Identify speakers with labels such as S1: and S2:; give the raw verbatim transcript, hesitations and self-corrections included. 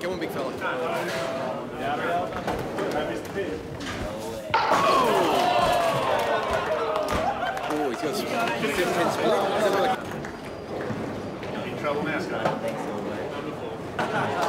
S1: Come on, big fella. Oh, he's got some fifteen split.
S2: In trouble now, Scott?
S3: I don't think so, but...